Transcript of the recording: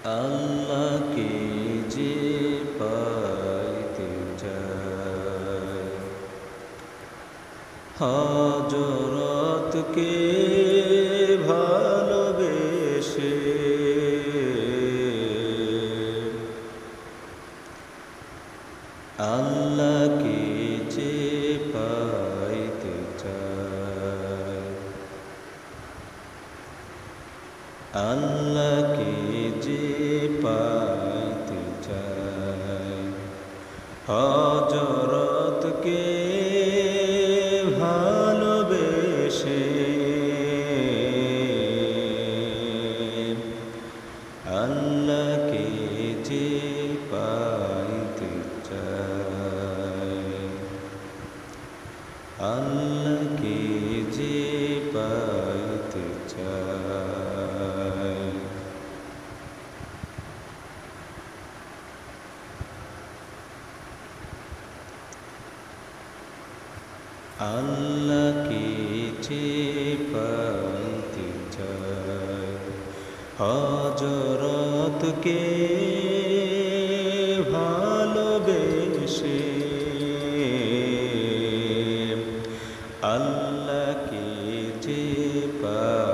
আল্লাহকে যে পাইতে চায়, হযরতকে ভালোবেসে আল্লাহকে যে পাইতে চায়, আল্লাহকে যে পাইতে চায়, হযরতকে ভালোবেসে আল্লাহকে যে পাইতে চায়, আল্লাহকে যে পাইতে চায়। আল্লাহকে যে পাইতে চায়, হযরতকে ভালোবেসে আল্লাহকে যে পায়।